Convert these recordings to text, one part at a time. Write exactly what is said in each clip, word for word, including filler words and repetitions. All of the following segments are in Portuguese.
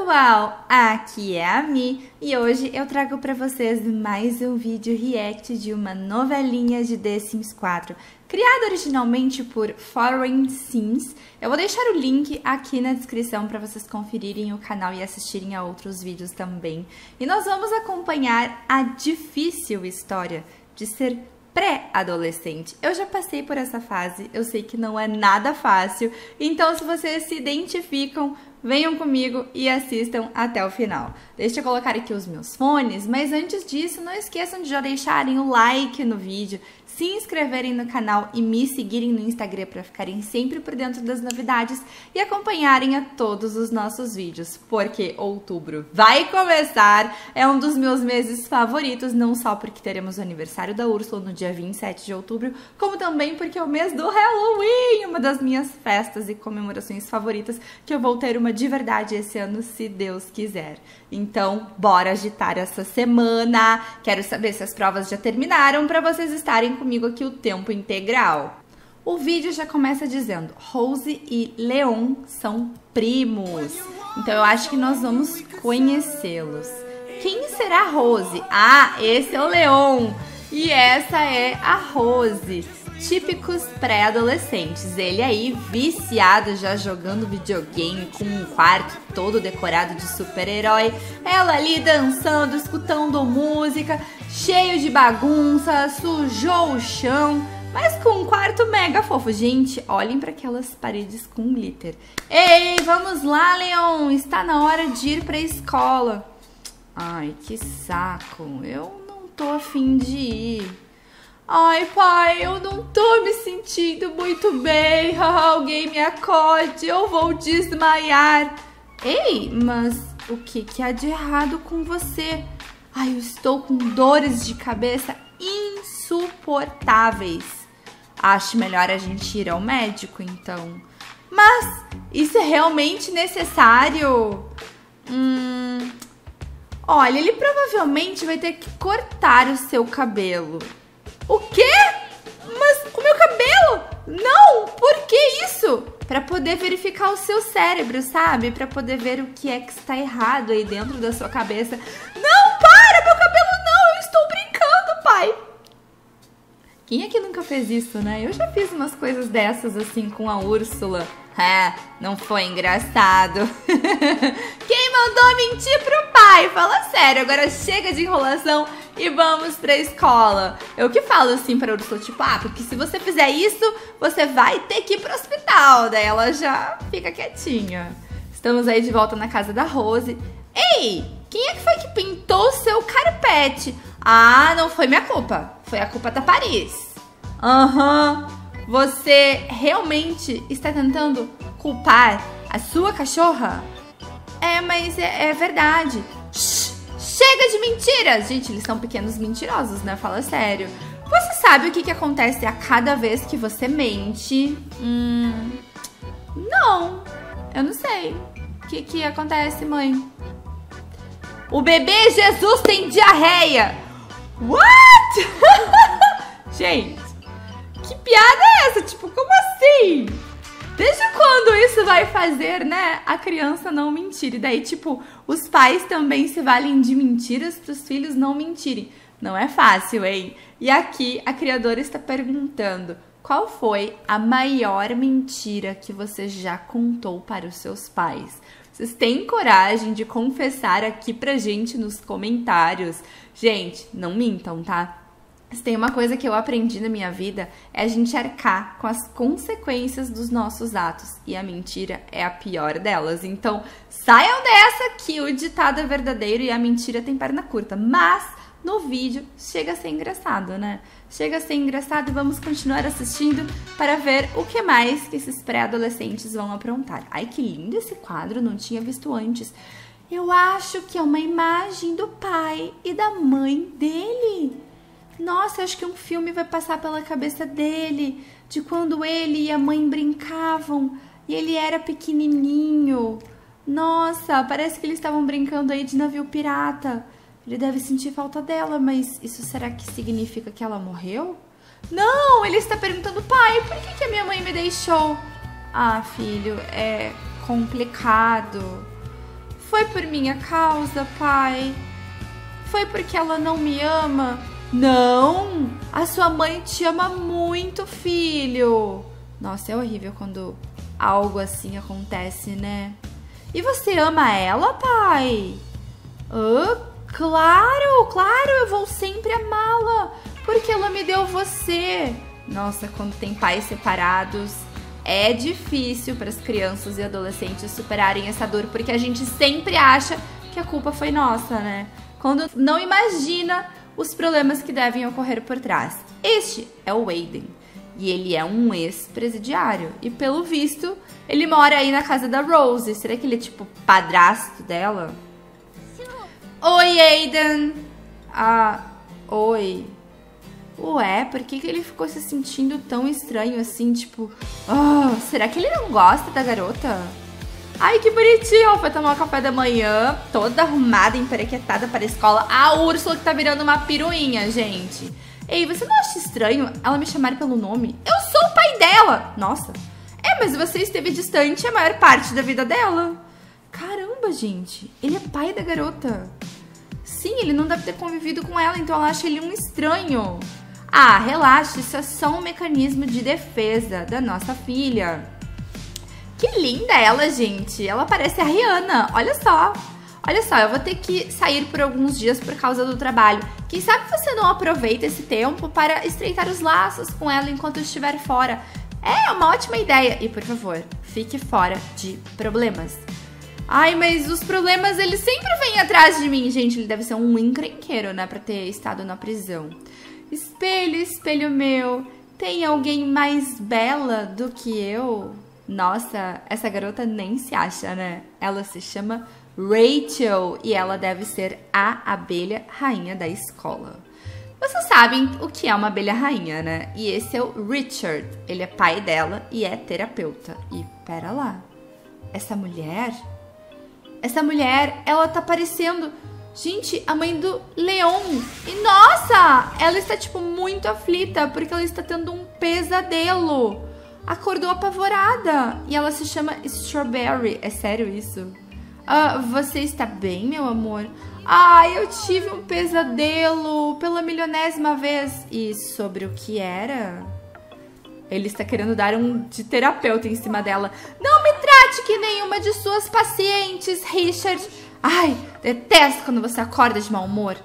pessoal, aqui é a Mi e hoje eu trago para vocês mais um vídeo react de uma novelinha de The Sims quatro, criada originalmente por Foreign Sims. Eu vou deixar o link aqui na descrição para vocês conferirem o canal e assistirem a outros vídeos também. E nós vamos acompanhar a difícil história de ser pré-adolescente. Eu já passei por essa fase, eu sei que não é nada fácil, então se vocês se identificam, venham comigo e assistam até o final. Deixa eu colocar aqui os meus fones, mas antes disso, não esqueçam de já deixarem o like no vídeo, se inscreverem no canal e me seguirem no Instagram para ficarem sempre por dentro das novidades e acompanharem a todos os nossos vídeos, porque outubro vai começar, é um dos meus meses favoritos, não só porque teremos o aniversário da Úrsula no dia vinte e sete de outubro, como também porque é o mês do Halloween, uma das minhas festas e comemorações favoritas, que eu vou ter uma de verdade esse ano, se Deus quiser. Então, bora agitar essa semana. Quero saber se as provas já terminaram para vocês estarem comigo aqui o tempo integral. O vídeo já começa dizendo: Rose e Leon são primos. Então eu acho que nós vamos conhecê-los. Quem será Rose? Ah, esse é o Leon. E essa é a Rose. Típicos pré-adolescentes, ele aí viciado já jogando videogame com um quarto todo decorado de super-herói, ela ali dançando, escutando música, cheio de bagunça, sujou o chão, mas com um quarto mega fofo. Gente, olhem para aquelas paredes com glitter. Ei, vamos lá, Leon, está na hora de ir para a escola. Ai, que saco, eu não tô afim de ir. Ai, pai, eu não tô me sentindo muito bem. Alguém me acorde, eu vou desmaiar. Ei, mas o que que há de errado com você? Ai, eu estou com dores de cabeça insuportáveis. Acho melhor a gente ir ao médico, então. Mas isso é realmente necessário? Hum... Olha, ele provavelmente vai ter que cortar o seu cabelo. O quê? Mas o meu cabelo? Não! Por que isso? Para poder verificar o seu cérebro, sabe? Para poder ver o que é que está errado aí dentro da sua cabeça. Não, para! Meu cabelo não! Eu estou brincando, pai! Quem é que nunca fez isso, né? Eu já fiz umas coisas dessas assim com a Úrsula. É, não foi engraçado. Quem mandou mentir pro pai? Fala sério, agora chega de enrolação e vamos pra escola. Eu que falo assim pra Úrsula, tipo, ah, porque se você fizer isso, você vai ter que ir pro hospital. Daí ela já fica quietinha. Estamos aí de volta na casa da Rose. Ei, quem é que foi que pintou o seu carpete? Ah, não foi minha culpa, foi a culpa da Paris. Aham. Uhum. Você realmente está tentando culpar a sua cachorra? É, mas é, é verdade. Shhh, chega de mentiras! Gente, eles são pequenos mentirosos, né? Fala sério. Você sabe o que, que acontece a cada vez que você mente? Hum... Não, eu não sei. O que, que acontece, mãe? O bebê Jesus tem diarreia! What? Gente... Que piada é essa? Tipo, como assim? Desde quando isso vai fazer, né, a criança não mentir? E daí, tipo, os pais também se valem de mentiras para os filhos não mentirem. Não é fácil, hein? E aqui a criadora está perguntando: qual foi a maior mentira que você já contou para os seus pais? Vocês têm coragem de confessar aqui pra gente nos comentários? Gente, não mintam, tá? Se tem uma coisa que eu aprendi na minha vida, é a gente arcar com as consequências dos nossos atos. E a mentira é a pior delas. Então, saiam dessa que o ditado é verdadeiro e a mentira tem perna curta. Mas, no vídeo, chega a ser engraçado, né? Chega a ser engraçado e vamos continuar assistindo para ver o que mais que esses pré-adolescentes vão aprontar. Ai, que lindo esse quadro, não tinha visto antes. Eu acho que é uma imagem do pai e da mãe dele. Nossa, acho que um filme vai passar pela cabeça dele, de quando ele e a mãe brincavam e ele era pequenininho. Nossa, parece que eles estavam brincando aí de navio pirata. Ele deve sentir falta dela, mas isso será que significa que ela morreu? Não, ele está perguntando, pai, por que, que a minha mãe me deixou? Ah, filho, é complicado. Foi por minha causa, pai? Foi porque ela não me ama? Não! A sua mãe te ama muito, filho! Nossa, é horrível quando algo assim acontece, né? E você ama ela, pai? Ah, claro, claro, eu vou sempre amá-la, porque ela me deu você. Nossa, quando tem pais separados, é difícil para as crianças e adolescentes superarem essa dor, porque a gente sempre acha que a culpa foi nossa, né? Quando não imagina os problemas que devem ocorrer por trás. Este é o Aiden, e ele é um ex-presidiário, e pelo visto, ele mora aí na casa da Rose. Será que ele é tipo padrasto dela? Oi, Aiden! Ah, oi. Ué, por que, que ele ficou se sentindo tão estranho assim, tipo... Oh, será que ele não gosta da garota? Ai, que bonitinho! Foi tomar o café da manhã, toda arrumada, emperequetada para a escola. A Úrsula que tá virando uma piruinha, gente. Ei, você não acha estranho ela me chamar pelo nome? Eu sou o pai dela! Nossa. É, mas você esteve distante a maior parte da vida dela. Caramba, gente. Ele é pai da garota. Sim, ele não deve ter convivido com ela, então ela acha ele um estranho. Ah, relaxa, isso é só um mecanismo de defesa da nossa filha. Que linda ela, gente. Ela parece a Rihanna, olha só. Olha só, eu vou ter que sair por alguns dias por causa do trabalho. Quem sabe você não aproveita esse tempo para estreitar os laços com ela enquanto estiver fora. É uma ótima ideia. E, por favor, fique fora de problemas. Ai, mas os problemas, eles sempre vêm atrás de mim. Gente, ele deve ser um encrenqueiro, né, pra ter estado na prisão. Espelho, espelho meu, tem alguém mais bela do que eu? Nossa, essa garota nem se acha, né? Ela se chama Rachel e ela deve ser a abelha rainha da escola. Vocês sabem o que é uma abelha rainha, né? E esse é o Richard. Ele é pai dela e é terapeuta. E pera lá, essa mulher... Essa mulher, ela tá parecendo... Gente, a mãe do Leon. E nossa, ela está tipo muito aflita porque ela está tendo um pesadelo. Acordou apavorada. E ela se chama Strawberry. É sério isso? Ah, você está bem, meu amor? Ai, eu tive um pesadelo pela milionésima vez. E sobre o que era? Ele está querendo dar um de terapeuta em cima dela. Não me trate que nenhuma de suas pacientes, Richard. Ai, detesto quando você acorda de mau humor.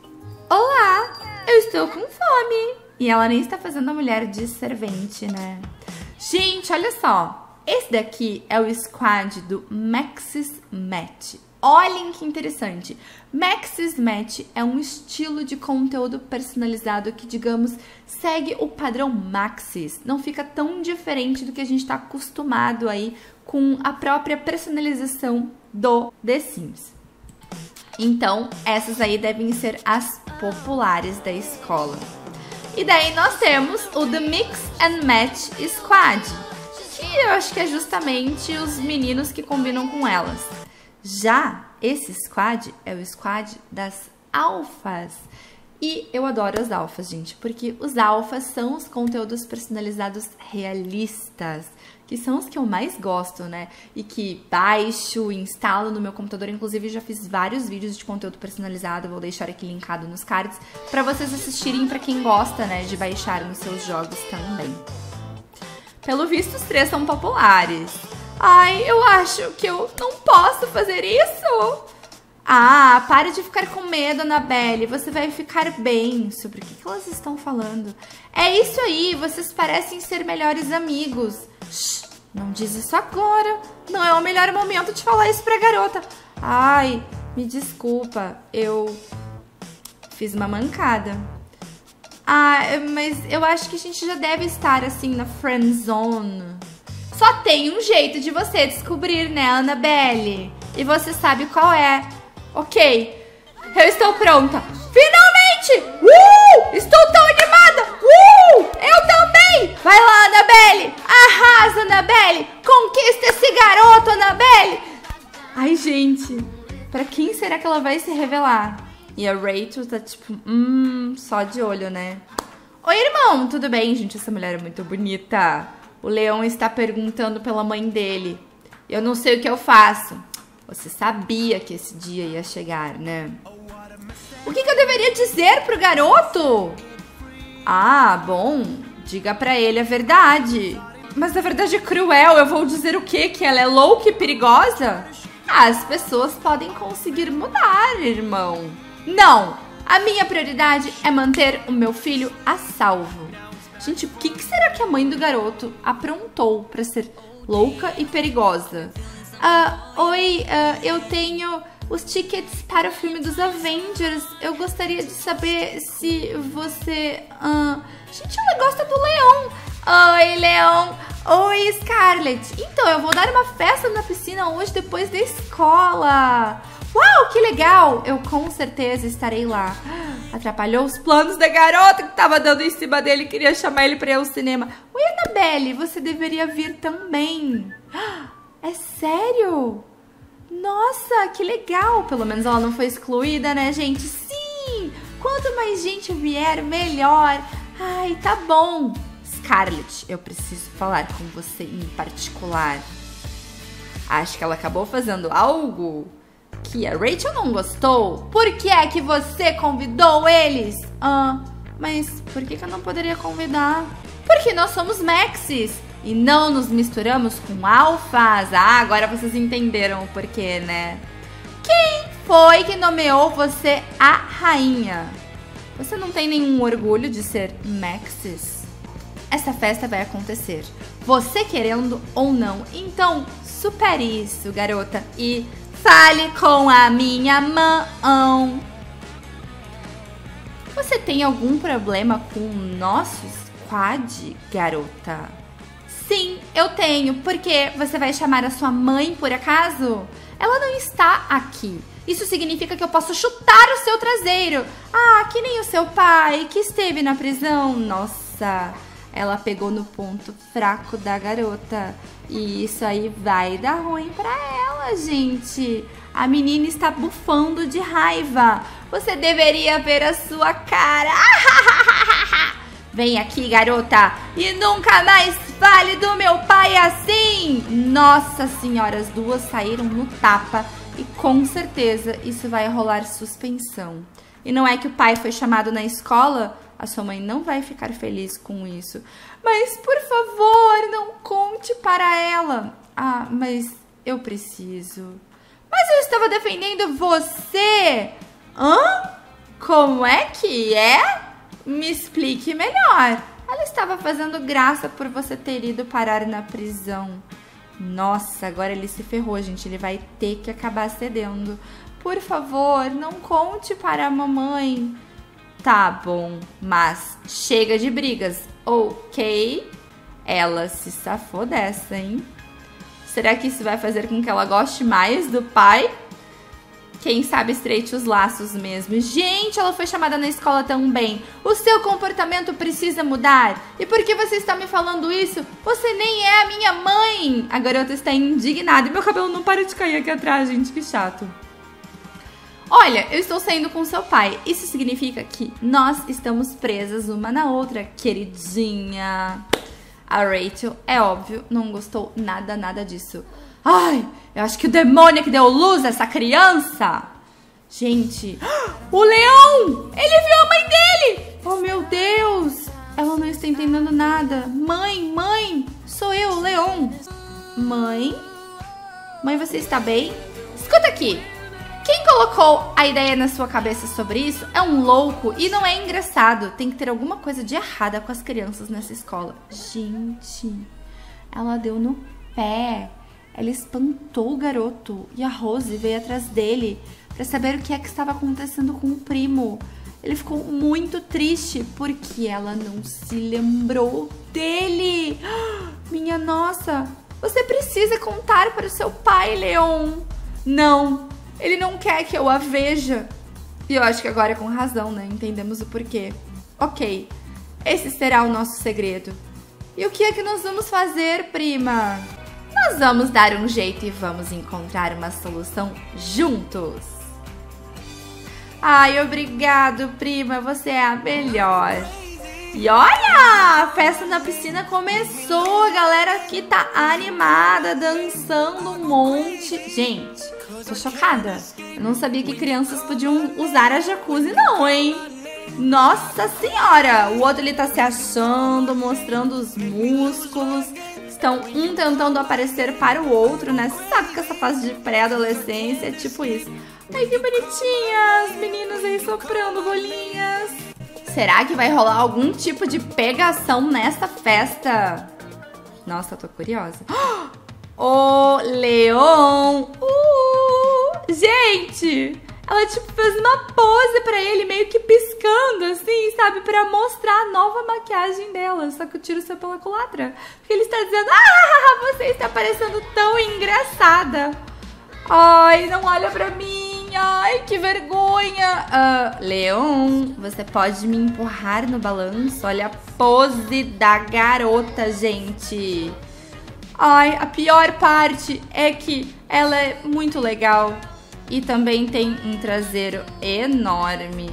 Olá, eu estou com fome. E ela nem está fazendo a mulher de servente, né? Gente, olha só. Esse daqui é o squad do Maxis Match. Olhem que interessante. Maxis Match é um estilo de conteúdo personalizado que, digamos, segue o padrão Maxis. Não fica tão diferente do que a gente está acostumado aí com a própria personalização do The Sims. Então, essas aí devem ser as populares da escola. E daí nós temos o The Mix and Match Squad, que eu acho que é justamente os meninos que combinam com elas. Já esse squad é o squad das alfas. E eu adoro as alfas, gente, porque os alfas são os conteúdos personalizados realistas, que são os que eu mais gosto, né? E que baixo, instalo no meu computador. Inclusive, já fiz vários vídeos de conteúdo personalizado, vou deixar aqui linkado nos cards, para vocês assistirem, para quem gosta, né, de baixar nos seus jogos também. Pelo visto, os três são populares. Ai, eu acho que eu não posso fazer isso. Ah, pare de ficar com medo, Annabelle. Você vai ficar bem. Sobre o que que elas estão falando? É isso aí, vocês parecem ser melhores amigos. Shh, não diz isso agora. Não é o melhor momento de falar isso pra garota. Ai, me desculpa, eu fiz uma mancada. Ah, mas eu acho que a gente já deve estar assim na friend zone. Só tem um jeito de você descobrir, né, Annabelle? E você sabe qual é. Ok, eu estou pronta. Finalmente! Uh! Estou tão animada! Uh! Eu também! Vai lá, Annabelle! Arrasa, Annabelle! Conquista esse garoto, Annabelle! Ai, gente, pra quem será que ela vai se revelar? E a Rachel tá tipo, hum, só de olho, né? Oi, irmão, tudo bem? Gente, essa mulher é muito bonita. O Leon está perguntando pela mãe dele. Eu não sei o que eu faço. Você sabia que esse dia ia chegar, né? O que, que eu deveria dizer pro garoto? Ah, bom, diga pra ele a verdade. Mas a verdade é cruel, eu vou dizer o quê? Que ela é louca e perigosa? As pessoas podem conseguir mudar, irmão. Não, a minha prioridade é manter o meu filho a salvo. Gente, o que, que será que a mãe do garoto aprontou pra ser louca e perigosa? Ah, oi, ah, eu tenho os tickets para o filme dos Avengers. Eu gostaria de saber se você... Ah... Gente, ela gosta do Leão. Oi, Leão. Oi, Scarlett. Então, eu vou dar uma festa na piscina hoje depois da escola. Uau, que legal. Eu com certeza estarei lá. Atrapalhou os planos da garota que tava dando em cima dele. Queria chamar ele para ir ao cinema. Oi, Annabelle, você deveria vir também. É sério? Nossa, que legal. Pelo menos ela não foi excluída, né, gente? Sim! Quanto mais gente vier, melhor. Ai, tá bom. Scarlett, eu preciso falar com você em particular. Acho que ela acabou fazendo algo que a Rachel não gostou. Por que é que você convidou eles? Ah, mas por que, que eu não poderia convidar? Porque nós somos Maxis e não nos misturamos com alfas. Ah, agora vocês entenderam o porquê, né? Quem foi que nomeou você a rainha? Você não tem nenhum orgulho de ser Maxis? Essa festa vai acontecer, você querendo ou não. Então, supere isso, garota, e fale com a minha mão. Você tem algum problema com o nosso squad, garota? Sim, eu tenho. Por quê? Você vai chamar a sua mãe, por acaso? Ela não está aqui. Isso significa que eu posso chutar o seu traseiro. Ah, que nem o seu pai, que esteve na prisão. Nossa, ela pegou no ponto fraco da garota. E isso aí vai dar ruim pra ela, gente. A menina está bufando de raiva. Você deveria ver a sua cara. Vem aqui, garota, e nunca mais fale do meu pai assim. Nossa senhora, as duas saíram no tapa. E com certeza isso vai rolar suspensão. E não é que o pai foi chamado na escola? A sua mãe não vai ficar feliz com isso. Mas, por favor, não conte para ela. Ah, mas eu preciso. Mas eu estava defendendo você. Hã? Como é que é? Me explique melhor. Ela estava fazendo graça por você ter ido parar na prisão. Nossa, agora ele se ferrou, gente. Ele vai ter que acabar cedendo. Por favor, não conte para a mamãe. Tá bom, mas chega de brigas, ok? Ela se safou dessa, hein? Será que isso vai fazer com que ela goste mais do pai? Quem sabe estreite os laços mesmo. Gente, ela foi chamada na escola também. O seu comportamento precisa mudar. E por que você está me falando isso? Você nem é a minha mãe. A garota está indignada. E meu cabelo não para de cair aqui atrás, gente. Que chato. Olha, eu estou saindo com seu pai. Isso significa que nós estamos presas uma na outra, queridinha. A Rachel, é óbvio, não gostou nada, nada disso. Ai, eu acho que o demônio que deu luz a essa criança. Gente, o leão! Ele viu a mãe dele! Oh, meu Deus! Ela não está entendendo nada. Mãe, mãe, sou eu, o leão. Mãe? Mãe, você está bem? Escuta aqui. Quem colocou a ideia na sua cabeça sobre isso é um louco e não é engraçado. Tem que ter alguma coisa de errada com as crianças nessa escola. Gente, ela deu no pé. Ela espantou o garoto e a Rose veio atrás dele para saber o que é que estava acontecendo com o primo. Ele ficou muito triste porque ela não se lembrou dele. Minha nossa, você precisa contar para o seu pai, Leon. Não, ele não quer que eu a veja. E eu acho que agora é com razão, né? Entendemos o porquê. Ok, esse será o nosso segredo. E o que é que nós vamos fazer, prima? Nós vamos dar um jeito e vamos encontrar uma solução juntos. Ai, obrigado, prima. Você é a melhor. E olha, a festa na piscina começou, a galera aqui tá animada, dançando um monte. Gente, tô chocada. Eu não sabia que crianças podiam usar a jacuzzi não, hein? Nossa senhora, o outro ele tá se achando, mostrando os músculos. Estão um tentando aparecer para o outro, né? Você sabe que essa fase de pré-adolescência é tipo isso. Ai, que bonitinhas, meninos aí soprando bolinhas. Será que vai rolar algum tipo de pegação nessa festa? Nossa, eu tô curiosa. O Leon! Uh! Gente! Ela, tipo, fez uma pose pra ele, meio que piscando, assim, sabe? Pra mostrar a nova maquiagem dela. Só que o tiro saiu pela culatra. Porque ele está dizendo, ah, você está parecendo tão engraçada. Ai, não olha pra mim. Ai, que vergonha. Uh, Leon, você pode me empurrar no balanço? Olha a pose da garota, gente. Ai, a pior parte é que ela é muito legal. E também tem um traseiro enorme.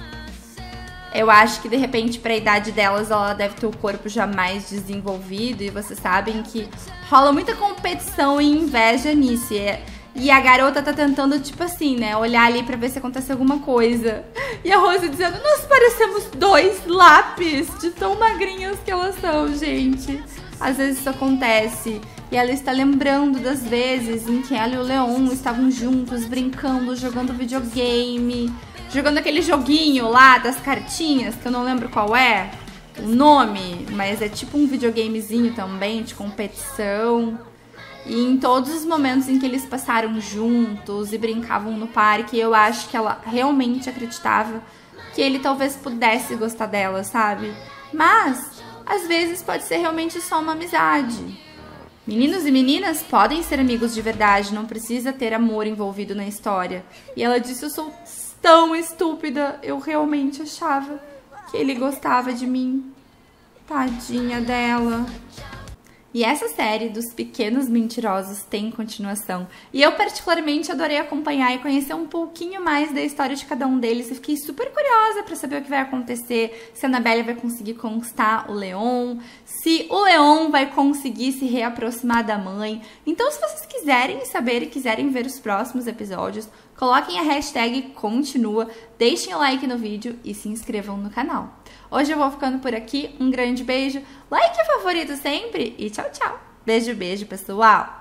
Eu acho que, de repente, pra idade delas, ela deve ter o corpo já mais desenvolvido. E vocês sabem que rola muita competição e inveja nisso. E, é, e a garota tá tentando, tipo assim, né? Olhar ali pra ver se acontece alguma coisa. E a Rose dizendo, nós parecemos dois lápis de tão magrinhas que elas são, gente. Às vezes isso acontece. E ela está lembrando das vezes em que ela e o Leon estavam juntos, brincando, jogando videogame, jogando aquele joguinho lá das cartinhas, que eu não lembro qual é o nome, mas é tipo um videogamezinho também, de competição. E em todos os momentos em que eles passaram juntos e brincavam no parque, eu acho que ela realmente acreditava que ele talvez pudesse gostar dela, sabe? Mas, às vezes, pode ser realmente só uma amizade. Meninos e meninas podem ser amigos de verdade, não precisa ter amor envolvido na história. E ela disse, eu sou tão estúpida, eu realmente achava que ele gostava de mim. Tadinha dela. E essa série dos Pequenos Mentirosos tem continuação. E eu particularmente adorei acompanhar e conhecer um pouquinho mais da história de cada um deles. E fiquei super curiosa pra saber o que vai acontecer. Se a Annabelle vai conseguir conquistar o Leon. Se o Leon vai conseguir se reaproximar da mãe. Então, se vocês quiserem saber e quiserem ver os próximos episódios, coloquem a hashtag continua, deixem o like no vídeo e se inscrevam no canal. Hoje eu vou ficando por aqui, um grande beijo, like e favorito sempre e tchau, tchau. Beijo, beijo, pessoal!